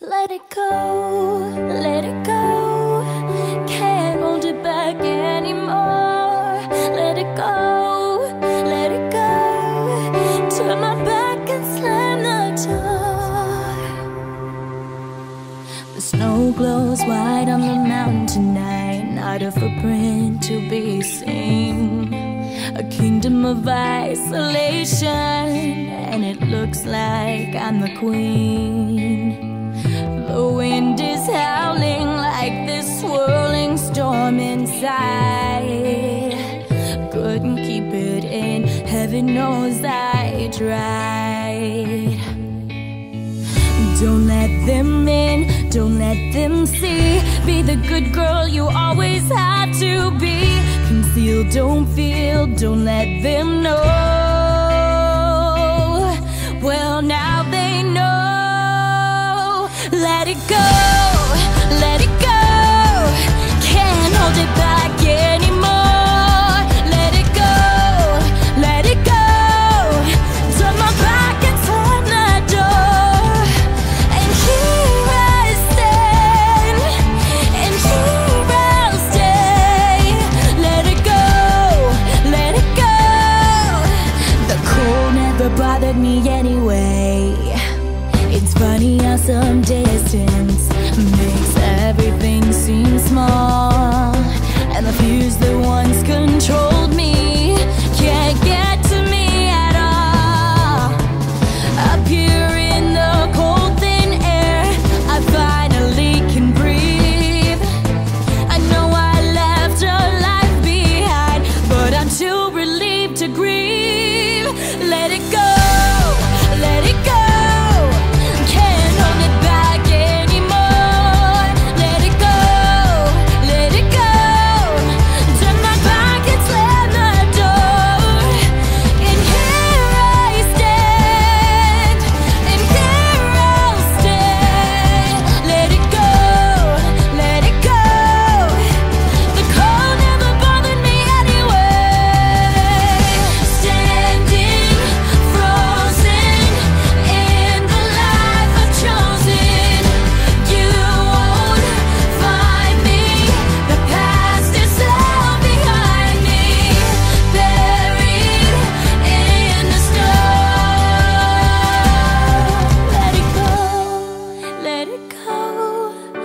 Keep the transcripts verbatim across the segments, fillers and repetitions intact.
Let it go, let it go. Can't hold it back anymore. Let it go, let it go. Turn my back and slam the door. The snow glows white on the mountain tonight. Not a footprint to be seen. A kingdom of isolation, and it looks like I'm the queen. The wind is howling like this swirling storm inside. Couldn't keep it in, heaven knows I tried. Don't let them in, don't let them see. Be the good girl you always had to be. Conceal, don't feel, don't let them know. Well, now they know. Let it go, let it go. Can't hold it back anymore. Let it go, let it go. Turn my back and slam the door. And here I stand, and here I'll stay. Let it go, let it go. The cold never bothered me anyway. It's funny how some distance makes everything seem small, and the fears that once controlled me can't get to me at all. Up here in the cold thin air, I finally can breathe. I know I left a life behind, but I'm too relieved to grieve. Let it go, let it go.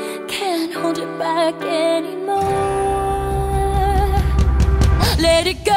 Hold it back anymore. Let it go.